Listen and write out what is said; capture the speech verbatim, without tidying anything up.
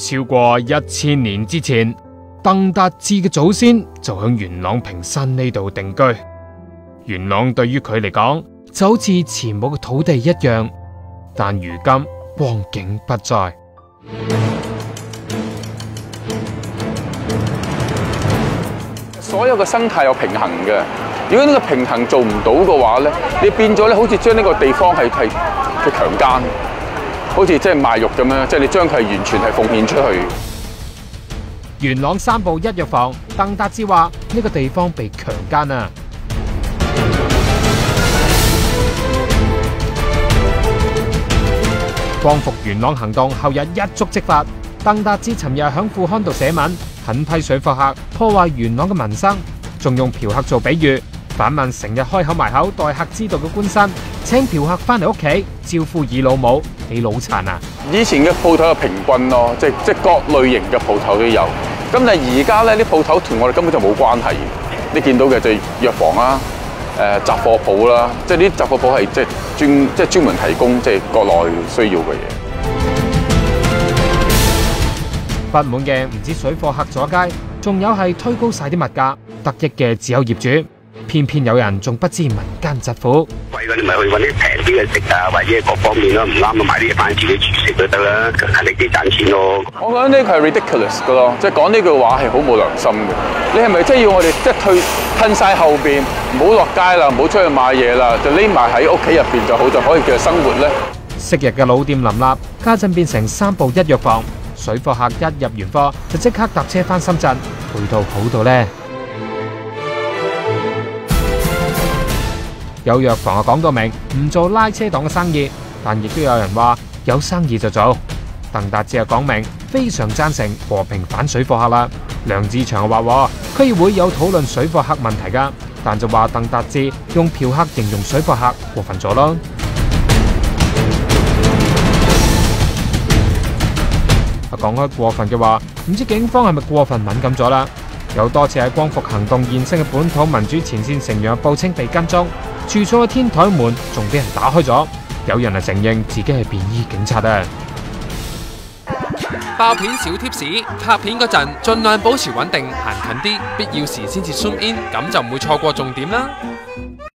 超過一千年之前，鄧達智嘅祖先就響元朗屏山呢度定居。元朗對於佢嚟講就好似前母嘅土地一樣，但如今光景不再。 所有嘅生態有平衡嘅，如果呢個平衡做唔到嘅話咧，你變咗咧好似將呢個地方係係係強姦，好似即係賣肉咁樣，即係你將佢完全係奉獻出去。 元朗三部一藥房，鄧達智話呢個地方被強姦啊！光復元朗行動後日一觸即發，鄧達智尋日響副刊度寫文，狠批水貨客破壞元朗嘅民生，仲用嫖客做比喻，反問成日開口埋口待客之道嘅官紳，請嫖客翻嚟屋企招呼二老母，你腦殘啊！ 以前嘅鋪頭係平均咯，即係即係各類型嘅鋪頭都有。咁但係而家咧啲鋪頭同我哋根本就冇關係。你見到嘅就係藥房啦、誒雜貨鋪啦，即係啲雜貨鋪係即係專即係專門提供即係國內需要嘅嘢。 不滿嘅唔止水貨客阻街，仲有係推高晒啲物價，得益嘅只有業主。偏偏有人仲不知民間疾苦， 貴嗰啲咪去揾啲平啲嘅食啊，或者各方面咯，唔啱啊買啲嘢翻自己煮食就得啦，勤力啲賺錢咯。我覺得呢個係 ridiculous 嘅咯，即係講呢句話係好冇良心嘅。你係咪真係要我哋即係退褪晒後邊，唔好落街啦，唔好出去買嘢啦，就匿埋喺屋企入邊就好，就可以繼續生活咧？ 昔日嘅老店林立，家陣變成三部一藥房，水貨客一入完貨就即刻搭車翻深圳，配套好到呢。有藥房啊講到明唔做拉車黨嘅生意，但亦都有人話有生意就做。鄧達智又講明非常贊成和平反水貨客啦。梁志祥又話區議會有討論水貨客問題㗎，但就話鄧達智用嫖客形容水貨客過分咗咯。啊講開過分嘅話，唔知警方係咪過分敏感咗啦？有多次喺光復行動現身嘅本土民主前線成員報稱被跟蹤，住所嘅天台門仲俾人打開咗，有人係承認自己係便衣警察啊！ 爆片小貼士：拍片嗰陣盡量保持穩定，行近啲，必要時先至 zoom in，咁就唔會錯過重點啦。